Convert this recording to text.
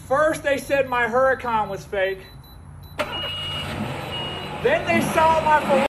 First, they said my Huracan was fake. Then they saw my